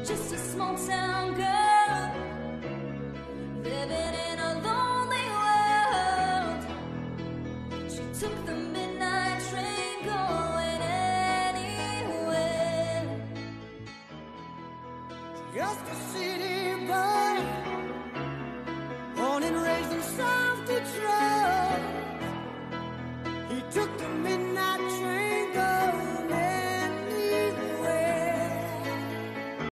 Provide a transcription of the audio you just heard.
just a small town girl living in a lonely world. She took the midnight train going anywhere. Just a city boy, born and raised in some